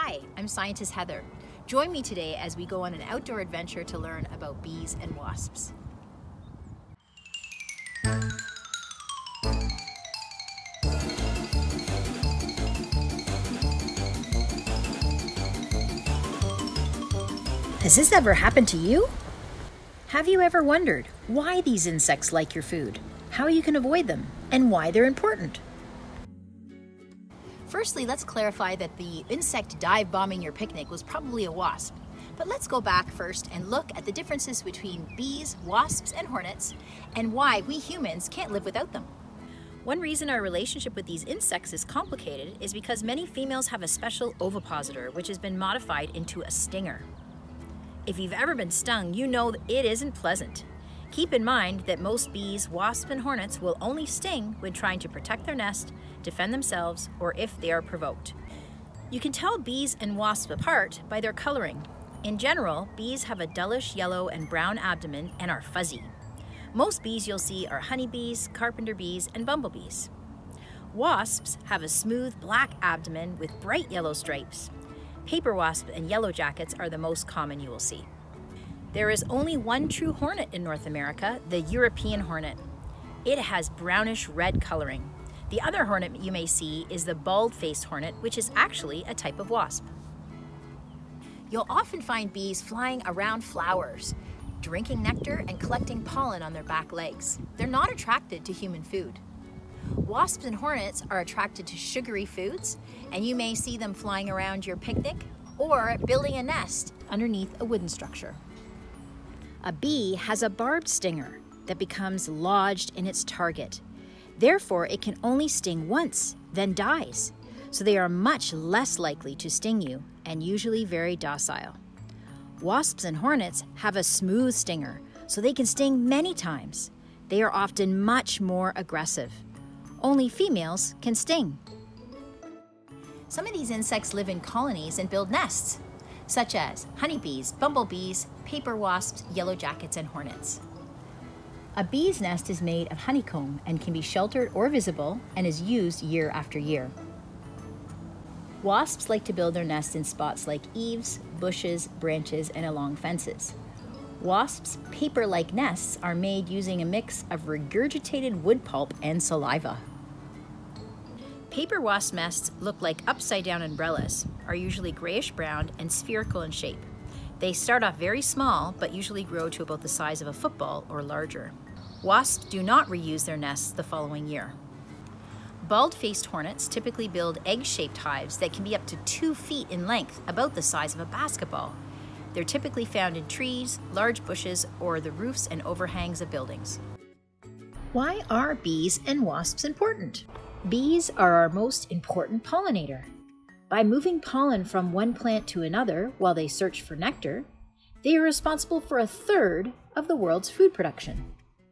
Hi, I'm scientist Heather. Join me today as we go on an outdoor adventure to learn about bees and wasps. Has this ever happened to you? Have you ever wondered why these insects like your food, how you can avoid them, and why they're important? Firstly, let's clarify that the insect dive bombing your picnic was probably a wasp. But let's go back first and look at the differences between bees, wasps, and hornets, and why we humans can't live without them. One reason our relationship with these insects is complicated is because many females have a special ovipositor, which has been modified into a stinger. If you've ever been stung, you know that it isn't pleasant. Keep in mind that most bees, wasps, and hornets will only sting when trying to protect their nest, defend themselves, or if they are provoked. You can tell bees and wasps apart by their coloring. In general, bees have a dullish yellow and brown abdomen and are fuzzy. Most bees you'll see are honeybees, carpenter bees, and bumblebees. Wasps have a smooth black abdomen with bright yellow stripes. Paper wasp and yellow jackets are the most common you will see. There is only one true hornet in North America, the European hornet. It has brownish red coloring. The other hornet you may see is the bald-faced hornet, which is actually a type of wasp. You'll often find bees flying around flowers, drinking nectar and collecting pollen on their back legs. They're not attracted to human food. Wasps and hornets are attracted to sugary foods, and you may see them flying around your picnic or building a nest underneath a wooden structure. A bee has a barbed stinger that becomes lodged in its target. Therefore, it can only sting once, then dies. So they are much less likely to sting you and usually very docile. Wasps and hornets have a smooth stinger, so they can sting many times. They are often much more aggressive. Only females can sting. Some of these insects live in colonies and build nests, such as honeybees, bumblebees, paper wasps, yellow jackets, and hornets. A bee's nest is made of honeycomb and can be sheltered or visible and is used year after year. Wasps like to build their nests in spots like eaves, bushes, branches, and along fences. Wasps' paper-like nests are made using a mix of regurgitated wood pulp and saliva. Paper wasp nests look like upside-down umbrellas, are usually grayish-brown and spherical in shape. They start off very small, but usually grow to about the size of a football or larger. Wasps do not reuse their nests the following year. Bald-faced hornets typically build egg-shaped hives that can be up to 2 feet in length, about the size of a basketball. They're typically found in trees, large bushes, or the roofs and overhangs of buildings. Why are bees and wasps important? Bees are our most important pollinator. By moving pollen from one plant to another while they search for nectar, they are responsible for 1/3 of the world's food production.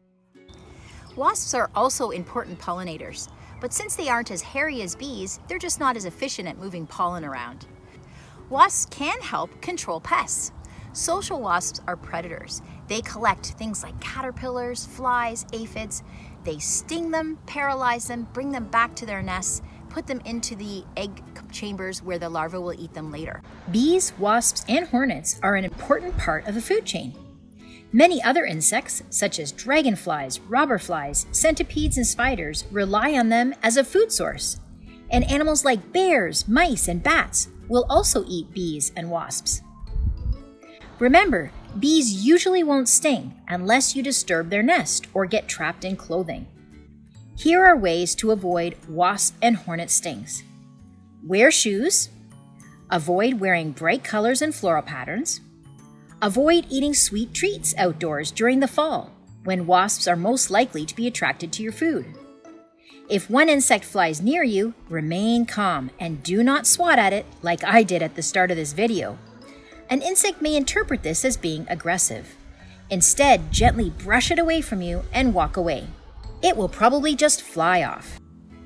Wasps are also important pollinators, but since they aren't as hairy as bees, they're just not as efficient at moving pollen around. Wasps can help control pests. Social wasps are predators. They collect things like caterpillars, flies, aphids. They sting them, paralyze them, bring them back to their nests, put them into the egg chambers where the larvae will eat them later. Bees, wasps, and hornets are an important part of the food chain. Many other insects, such as dragonflies, robber flies, centipedes, and spiders, rely on them as a food source. And animals like bears, mice, and bats will also eat bees and wasps. Remember, bees usually won't sting unless you disturb their nest or get trapped in clothing. Here are ways to avoid wasp and hornet stings. Wear shoes. Avoid wearing bright colors and floral patterns. Avoid eating sweet treats outdoors during the fall, when wasps are most likely to be attracted to your food. If one insect flies near you, remain calm and do not swat at it like I did at the start of this video. An insect may interpret this as being aggressive. Instead, gently brush it away from you and walk away. It will probably just fly off.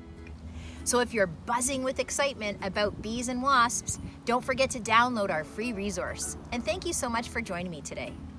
So if you're buzzing with excitement about bees and wasps, don't forget to download our free resource. And thank you so much for joining me today.